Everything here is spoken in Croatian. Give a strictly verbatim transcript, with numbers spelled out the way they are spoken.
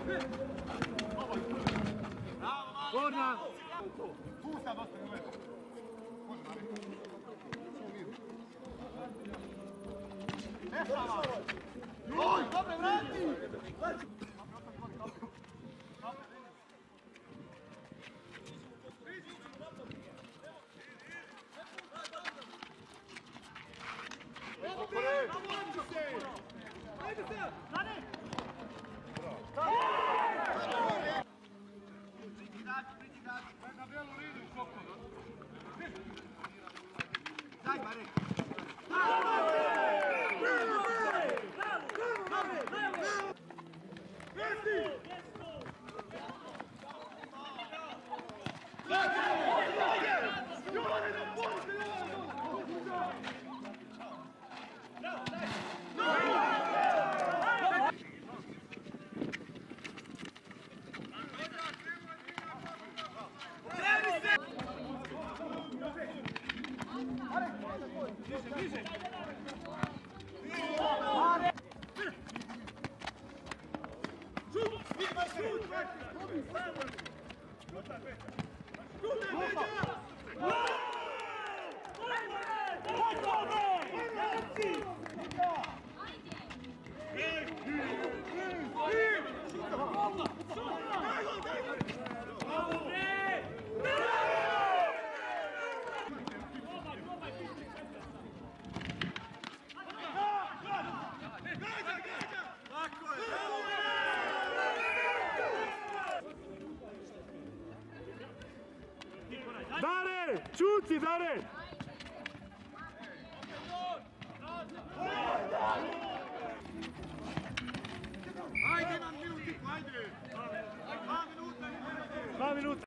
Korna! Tu sad ostane lepo. Može narediti. Nešava! Joj, dobre, vrati! Ajde se! Zane! Pridi igrači, pridi igrači. Na belu liniju skokno. Daj, Marek. Dare! Čuci, Dare! Ajde, imam minutiku, ajde! Dva minuta, Dva minuta.